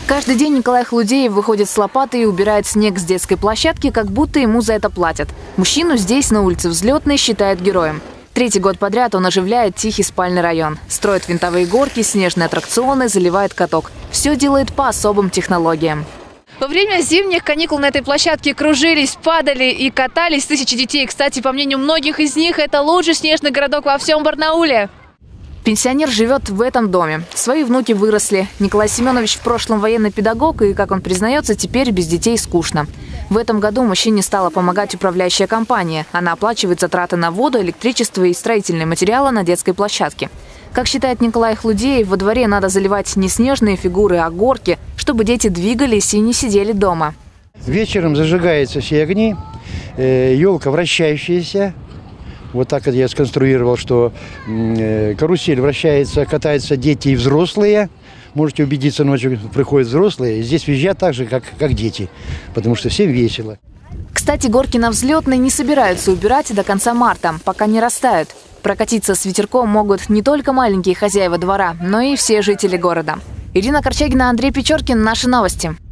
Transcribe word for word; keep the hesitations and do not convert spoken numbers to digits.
Каждый день Николай Хлудеев выходит с лопатой и убирает снег с детской площадки, как будто ему за это платят. Мужчину здесь, на улице Взлетной, считают героем. Третий год подряд он оживляет тихий спальный район. Строит винтовые горки, снежные аттракционы, заливает каток. Все делает по особым технологиям. Во время зимних каникул на этой площадке кружились, падали и катались тысячи детей. Кстати, по мнению многих из них, это лучший снежный городок во всем Барнауле. Пенсионер живет в этом доме. Свои внуки выросли. Николай Семенович в прошлом военный педагог и, как он признается, теперь без детей скучно. В этом году мужчине стала помогать управляющая компания. Она оплачивает затраты на воду, электричество и строительные материалы на детской площадке. Как считает Николай Хлудеев, во дворе надо заливать не снежные фигуры, а горки, чтобы дети двигались и не сидели дома. Вечером зажигаются все огни, елка вращающаяся. Вот так я сконструировал, что карусель вращается, катаются дети и взрослые. Можете убедиться, ночью приходят взрослые. Здесь визжат так же, как, как дети, потому что всем весело. Кстати, горки на Взлетной не собираются убирать до конца марта, пока не растают. Прокатиться с ветерком могут не только маленькие хозяева двора, но и все жители города. Ирина Корчагина, Андрей Печоркин. Наши новости.